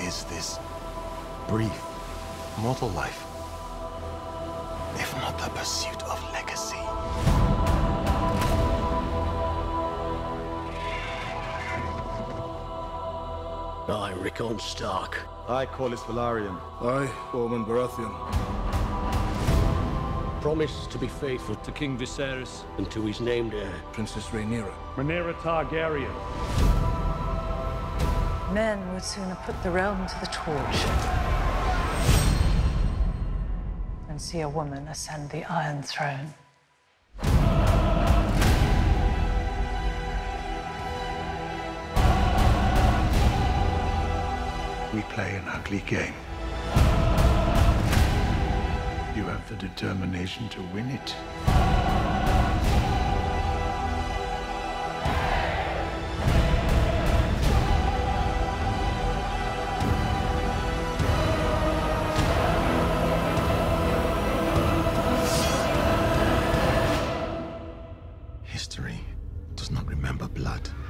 is this brief, mortal life, if not the pursuit of legacy? I, Rickon Stark. I, Corlys Velaryon. I, Ormond Baratheon. Promise to be faithful to King Viserys and to his named heir, Princess Rhaenyra. Rhaenyra Targaryen. Men would sooner put the realm to the torch than see a woman ascend the Iron Throne. We play an ugly game. You have the determination to win it. History does not remember blood.